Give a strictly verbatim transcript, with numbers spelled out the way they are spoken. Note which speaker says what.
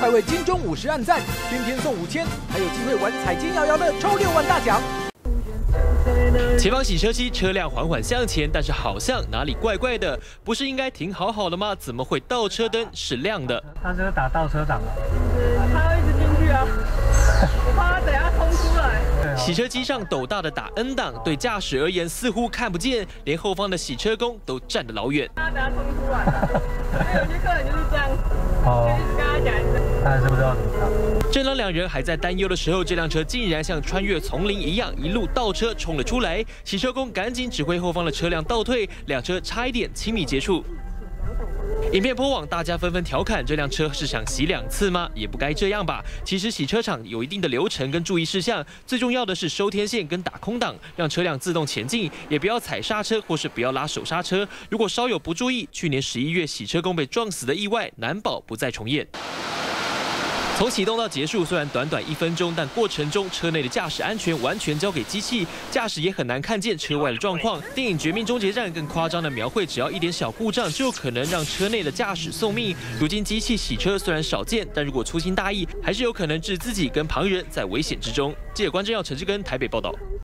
Speaker 1: 快为金钟五十按赞，天天送五千，还有机会玩彩金摇摇乐抽六万大奖。
Speaker 2: 前方洗车机车辆缓缓向前，但是好像哪里怪怪的，不是应该停好好的吗？怎么会倒车灯是亮的？
Speaker 3: 他这个打倒车档了，
Speaker 4: 他要一直进去啊，我怕他等下冲出来。
Speaker 2: 洗车机上斗大的打 N 档，对驾驶而言似乎看不见，连后方的洗车工都站得老远。
Speaker 4: 他等下冲出来，因为有些客人就是这样，
Speaker 3: 哦，
Speaker 4: 就一直跟他讲一声。
Speaker 3: 他是不知道怎么上。
Speaker 2: 正当两人还在担忧的时候，这辆车竟然像穿越丛林一样，一路倒车冲了出来。洗车工赶紧指挥后方的车辆倒退，两车差一点亲密接触。 影片播网，大家纷纷调侃这辆车是想洗两次吗？也不该这样吧。其实洗车场有一定的流程跟注意事项，最重要的是收天线跟打空档，让车辆自动前进，也不要踩刹车或是不要拉手刹车。如果稍有不注意，去年十一月洗车工被撞死的意外，难保不再重演。 从启动到结束，虽然短短一分钟，但过程中车内的驾驶安全完全交给机器，驾驶也很难看见车外的状况。电影《绝命终结战》更夸张的描绘，只要一点小故障，就有可能让车内的驾驶送命。如今机器洗车虽然少见，但如果粗心大意，还是有可能置自己跟旁人在危险之中。记者关正耀、陈志根台北报道。